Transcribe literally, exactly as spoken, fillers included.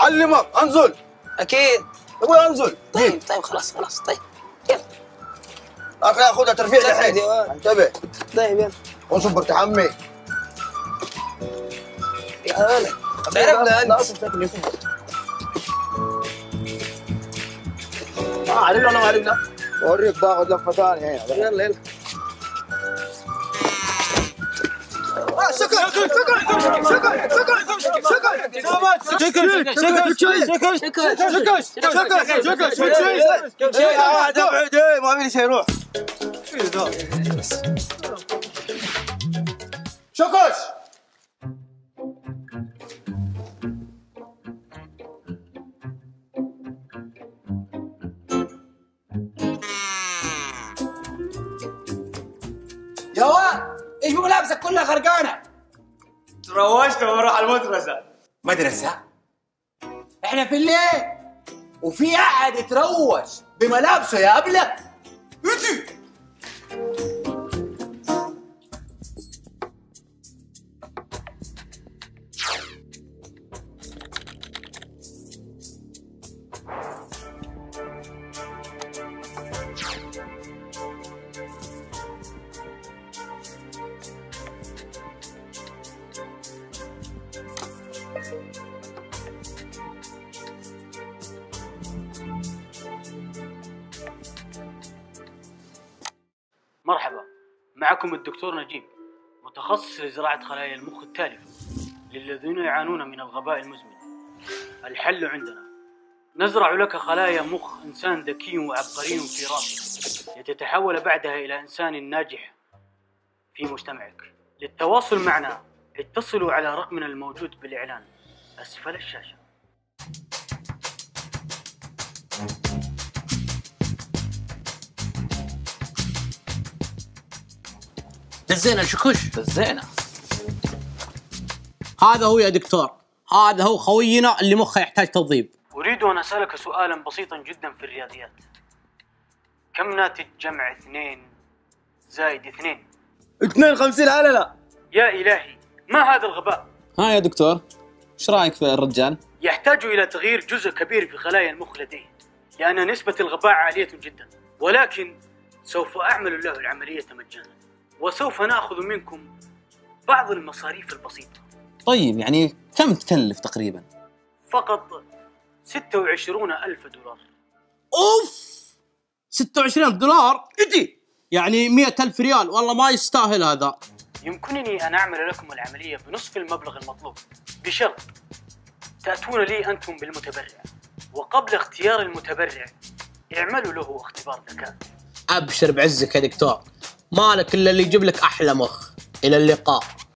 اعلمك انزل. اكيد ابوي انزل. طيب طيب خلاص خلاص طيب يلا. اخي خذها ترفيع دحين. انتبه. طيب يلا. وصبر تحمي. يا ولد تعرفنا انت. اه عرفنا ولا ما عرفنا؟ اوريك باخذ لفه ثانيه هنا. يلا يلا. شكر شكر شكر شكر شكر شكر شكر شكر شكر شيء واحد ابعد ما في شيء يروح. شكش يا واد ايش ملابسك كلها غرقانه؟ تروشت واروح المدرسة. مدرسة؟ احنا في الليل وفي احد يتروش بملابسه يا ابله؟ انتي مرحبا، معكم الدكتور نجيب، متخصص لزراعة خلايا المخ التالفة للذين يعانون من الغباء المزمن. الحل عندنا، نزرع لك خلايا مخ إنسان ذكي وعبقري في راسك لتتحول بعدها إلى إنسان ناجح في مجتمعك. للتواصل معنا اتصلوا على رقمنا الموجود بالإعلان أسفل الشاشة. دزينا شكوش. دزينا. هذا هو يا دكتور، هذا هو خوينا اللي مخه يحتاج توظيف. أريد أن أسألك سؤالا بسيطا جدا في الرياضيات. كم ناتج جمع اثنين زائد اثنين؟ اثنين خمسين علنا. يا إلهي ما هذا الغباء؟ ها يا دكتور، ايش رايك في الرجال؟ يحتاج إلى تغيير جزء كبير في خلايا المخ لديه، لأن نسبة الغباء عالية جدا، ولكن سوف أعمل له العملية مجانا، وسوف نأخذ منكم بعض المصاريف البسيطة. طيب يعني كم تكلف تقريبا؟ فقط ستة وعشرون ألف دولار. اوف، ستة وعشرين ألف دولار؟ اجي يعني مئة ألف ريال، والله ما يستاهل هذا. يمكنني أن أعمل لكم العملية بنصف المبلغ المطلوب، بشرط تأتون لي أنتم بالمتبرع، وقبل اختيار المتبرع اعملوا له اختبار ذكاء. ابشر بعزك يا دكتور، مالك الا اللي يجيب لك احلى مخ. الى اللقاء.